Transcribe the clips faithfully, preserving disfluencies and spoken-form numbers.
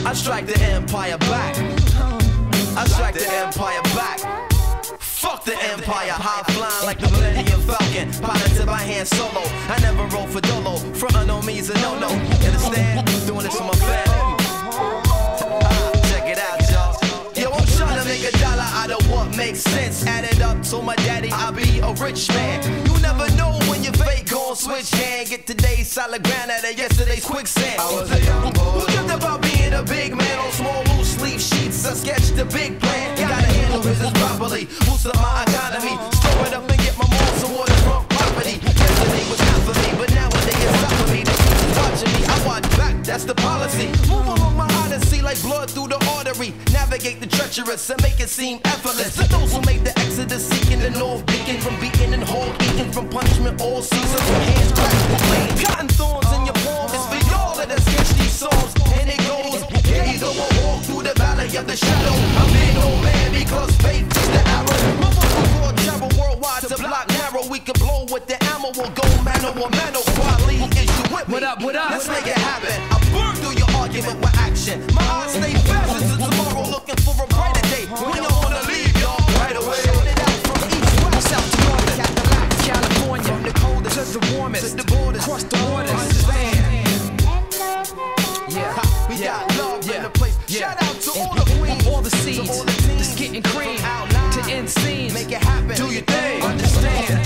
I strike the empire back. I strike the empire back. Fuck the empire, high flying like the Millennium Falcon, piloted by Han Solo. I never roll for Dolo, frontin' on me is a no-no. Understand? Doing this for my family. Ah, check it out, y'all. Yo, I'm trying to make a dollar out of what makes sense. Add it up to my daddy, I'll be a rich man. You never know when your fate gon' switch hand. Get today's solid ground out of yesterday's quicksand. I was a young boy who dreamt about being a big man on small loose leaf sheets. I sketched the big plan. Gotta handle business properly. Boost up my economy. Store it up and get my mom some water from property. Yesterday was not for me, but nowadays it's not for me. The streets is watching me. I watch back, that's the policy. Move along my odyssey like blood through the artery. Navigate the treacherous and make it seem effortless. To those who made the exodus seeking the north, beacon from beating and hog eating from punishment all seasons. From hands cracked, cotton thorns in your palm. It's for y'all that has sketched these songs. And it goes, yeah, either we'll walk through the valley of the shadow. I'm in old man because faith is the arrow. Motherfucker, travel worldwide to block narrow. We can blow with the ammo or go mano or mano. Quality is you with me. What up, what up? Let's make it happen. I burn through your argument with action. My eyes stay fast until tomorrow, looking for a brighter day. When y'all wanna leave, y'all right away. Shout it out from east, west, south to north, California, from the coldest to the warmest, to the borders, across the waters. Understand? Yeah, we got love in the place. Shout out to all the queens, all the seeds, all the teams, the skit and cream, to end scenes. Make it happen. Do your thing. Understand?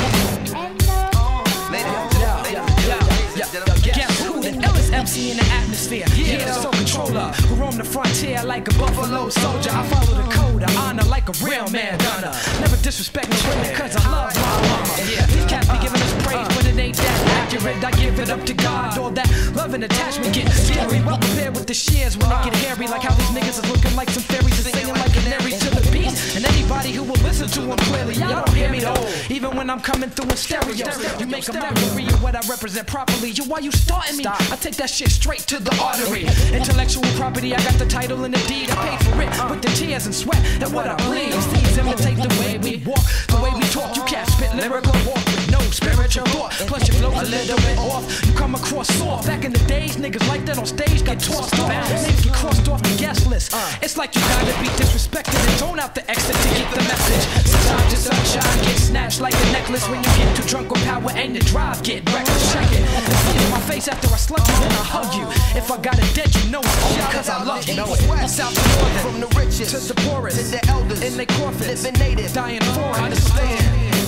Guess who? The illest M C in the atmosphere. Yeah, the soul controller who roam the frontier like a buffalo soldier. I follow the code of honor like a real man donna. Never disrespect no women cause I love my mama. Yeah, these cats be giving us praise, but it ain't that accurate. I give it up to God. All that love and attachment get scary. Well prepared with the shears when I get hairy. Like how these niggas is looking like some fairies and singing like canaries to the beast. And anybody who will listen to them clearly, y'all don't hear me though. Even when I'm coming through in stereo, you make a memory of what I represent properly. You, why you starting me? I take that shit straight to the artery. Intellectual property, I got the title and the deed. I paid for it with the tears and sweat and what I bleed. These imitate the way we walk, the way we talk. You can't spit lyrical walk with no spiritual thought. Plus your flow's a little bit off. You come across soft. Back in the days, niggas like that on stage get tossed off. Niggas get crossed off the guest list. It's like you gotta be disrespected and zone out the exit to get the message. Sometimes your sunshine gets snatched like a necklace when you get too drunk with power and the drive get reckless. Check it. See my face after I slug you, then I hug you. If I got it dead, you know it's only cause I love you. South to northern, from the richest to the poorest, to the elders in their coffins, living native, dying for. Understand?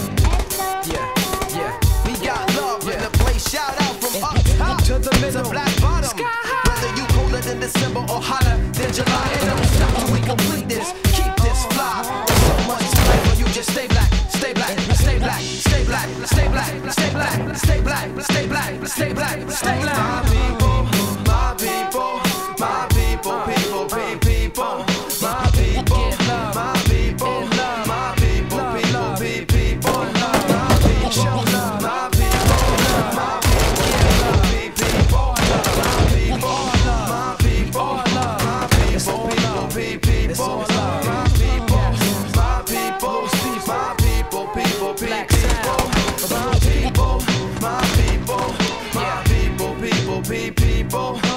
Yeah, yeah. We got love in the place. Shout out from up top to the middle, to black bottom. Sky high. Whether you colder than December or hotter than July, and don't stop till we complete this. Keep this fly. There's so much time when you just stay black, stay black, stay black, stay black, stay black, stay black, stay black, stay black, stay black, stay black. My people, my people, my people, people, people, people, my people, my people, my people, people, people, my people, show love, my people, my people, people, my people, my people, my people, people, people, my people, my people, my people, people, people, my people, my people, my people, people, people, people.